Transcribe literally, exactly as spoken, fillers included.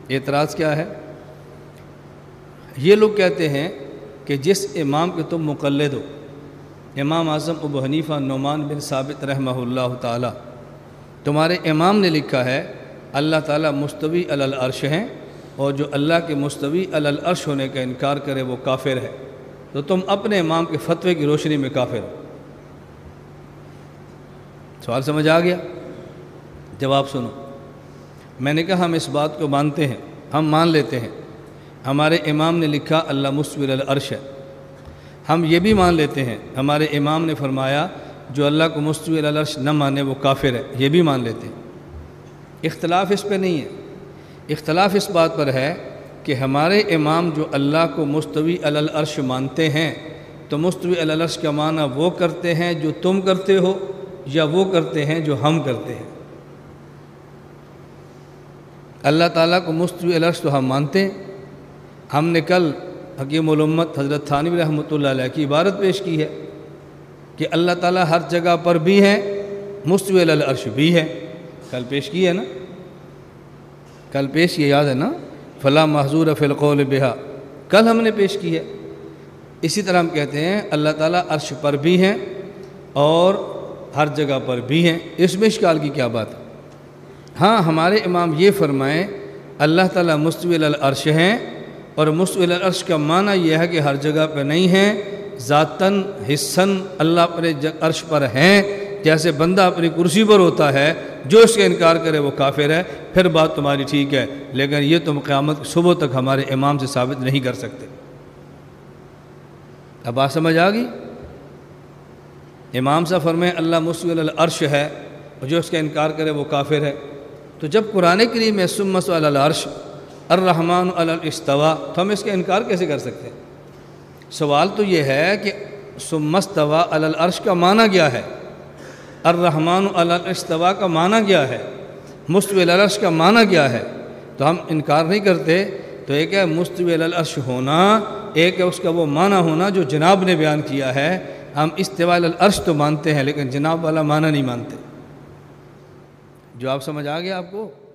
اعتراض کیا ہے؟ یہ لوگ کہتے ہیں کہ جس امام کے تم مقلد ہو، امام اعظم ابو حنیفہ نعمان بن ثابت رحمہ اللہ تعالی، تمہارے امام نے لکھا ہے اللہ تعالیٰ مستوی علی العرش ہیں، اور جو اللہ کے مستوی علی العرش ہونے کا انکار کرے وہ کافر ہے، تو تم اپنے امام کے فتوے کی روشنی میں کافر ہو۔ سوال سمجھ آ گیا؟ جواب سنو۔ میں نے کہا ہم اس بات کو مانتے ہیں، ہم مان لیتے ہیں ہمارے امام نے لکھا اللہ مستوی علی العرش ہے۔ ہم یہ بھی مان لیتے ہیں ہمارے امام نے فرمایا جو اللہ کو مستوی علی العرش نہ مانے وہ کافر ہے، یہ بھی مان لیتے ہیں۔ اختلاف اس پہ نہیں ہے، اختلاف اس بات پر ہے کہ ہمارے امام جو اللہ کو مستوی علی العرش مانتے ہیں تو مستوی علی العرش کا معنی وہ کرتے ہیں جو تم کرتے ہو یا وہ کرتے ہیں جو ہم کرتے ہیں؟ اللہ تعالیٰ کو مستوی علی العرش تو ہم مانتے ہیں۔ ہم نے کل حکیم الامت حضرت تھانوی رحمۃ اللہ علیہ کی عبارت پیش کی ہے کہ اللہ تعالیٰ ہر جگہ پر بھی ہے، مستوی علی العرش بھی ہے، کل پیش کی ہے نا، کل پیش کی یاد ہے نا، فلا محظور فی القول بہا، کل ہم نے پیش کی ہے۔ اسی طرح ہم کہتے ہیں اللہ تعالیٰ عرش پر بھی ہیں اور ہر جگہ پر بھی ہیں، اس میں اشکال کی کیا بات ہے؟ ہاں ہمارے امام یہ فرمائیں اللہ تعالیٰ مستوی علی العرش ہیں، اور مستوی علی العرش کا معنی یہ ہے کہ ہر جگہ پہ نہیں ہیں، ذاتاً حصاً اللہ اپنے عرش پر ہیں، جیسے بندہ اپنی کرسی پر ہوتا ہے، جو اس کا انکار کرے وہ کافر ہے۔ پھر بات تمہاری ٹھیک ہے، لیکن یہ تم قیامت صبح تک ہمارے امام سے ثابت نہیں کر سکتے۔ اب بات سمجھ آ گئی؟ امام صاحب فرمائیں اللہ مستوی علی العرش ہے، اور جو اس کا انکار کرے وہ کافر ہے۔ تو جب قرآن کریم میں ثم استوى علی العرش الرحمن علی الاستواء، تو ہم اس کا انکار کیسے کر سکتے ہیں؟ سوال تو یہ ہے کہ ثم استوى علی العرش کا معنی کیا ہے، الرحمن علی الاستواء کا معنی کیا ہے، مستوی علی العرش کا معنی کیا ہے؟ تو ہم انکار نہیں کرتے۔ تو ایک ہے مستوی علی العرش ہونا، ایک ہے اس کا وہ معنی ہونا جو جناب نے بیان کیا ہے۔ ہم استواء علی العرش تو مانتے ہیں لیکن جناب والا معنی نہیں مانتے۔ جو آپ سمجھ آ گیا آپ کو؟